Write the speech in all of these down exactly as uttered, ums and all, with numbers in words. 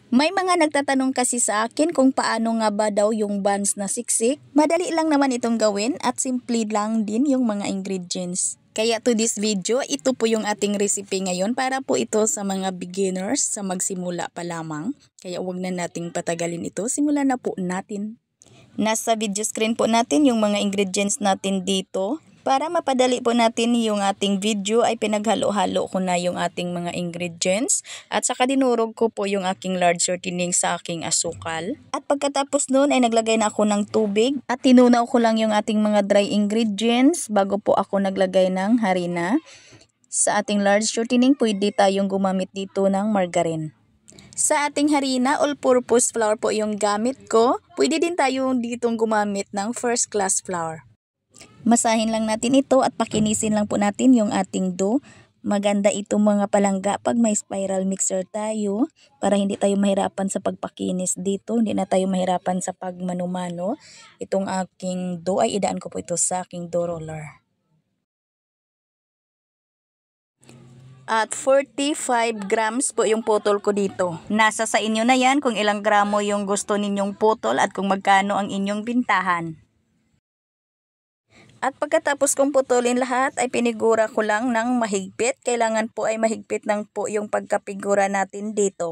May mga nagtatanong kasi sa akin kung paano nga ba daw yung buns na siksik. Madali lang naman itong gawin at simple lang din yung mga ingredients. Kaya to this video, ito po yung ating recipe ngayon para po ito sa mga beginners sa magsimula pa lamang. Kaya huwag na nating patagalin ito, simulan na po natin. Nasa video screen po natin yung mga ingredients natin dito. Para mapadali po natin yung ating video ay pinaghalo-halo ko na yung ating mga ingredients at saka dinurog ko po yung aking large shortening sa aking asukal. At pagkatapos nun ay naglagay na ako ng tubig at tinunaw ko lang yung ating mga dry ingredients bago po ako naglagay ng harina. Sa ating large shortening pwede tayong gumamit dito ng margarine. Sa ating harina, all-purpose flour po yung gamit ko. Pwede din tayo ditong gumamit ng first class flour. Masahin lang natin ito at pakinisin lang po natin yung ating dough. Maganda itong mga palangga pag may spiral mixer tayo para hindi tayo mahirapan sa pagpakinis dito. Hindi na tayo mahirapan sa pagmano-mano. Itong aking dough ay idaan ko po ito sa aking dough roller. At forty-five grams po yung putol ko dito. Nasa sa inyo na yan kung ilang gramo yung gusto ninyong putol at kung magkano ang inyong bintahan. At pagkatapos kong putulin lahat ay pinigura ko lang ng mahigpit. Kailangan po ay mahigpit lang po yung pagkapigura natin dito.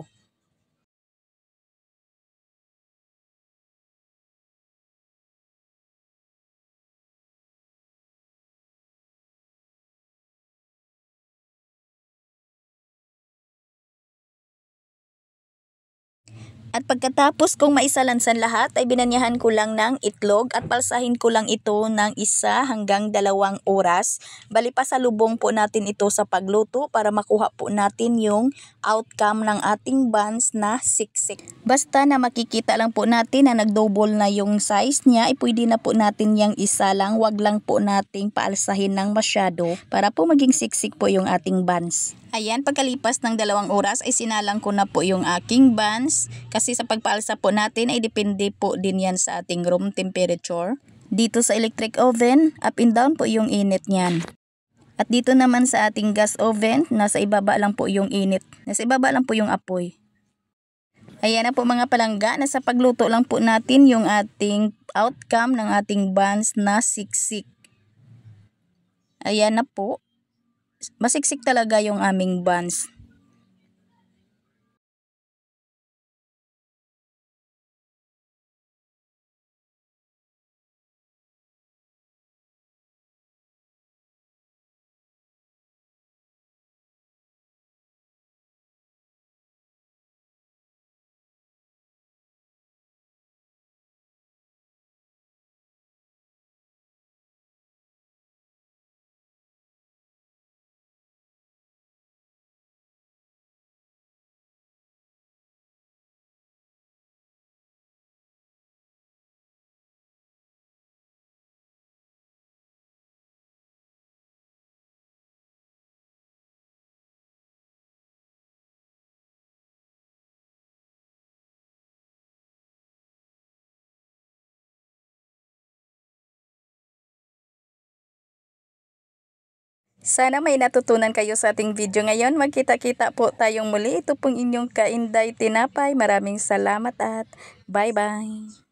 At pagkatapos kong maisalansan lahat ay binanyahan ko lang ng itlog at palsahin ko lang ito ng isa hanggang dalawang oras. Bali pasalubong po natin ito sa pagluto para makuha po natin yung outcome ng ating buns na siksik. Basta na makikita lang po natin na nag-double na yung size niya ay pwede na po natin yung isa lang. Wag lang po nating paalsahin ng masyado para po maging siksik po yung ating buns. Ayan, pagkalipas ng dalawang oras ay sinalang ko na po yung aking buns. Kasi sa pagpaalsa po natin ay depende po din yan sa ating room temperature. Dito sa electric oven, up and down po yung init niyan. At dito naman sa ating gas oven, nasa ibaba lang po yung init. Nasa ibaba lang po yung apoy. Ayan na po mga palangga, nasa pagluto lang po natin yung ating outcome ng ating buns na siksik. Ayan na po. Masiksik talaga yung aming buns. Sana may natutunan kayo sa ating video ngayon. Magkita-kita po tayong muli. Ito pong inyong Kainday Tinapay. Maraming salamat at bye-bye.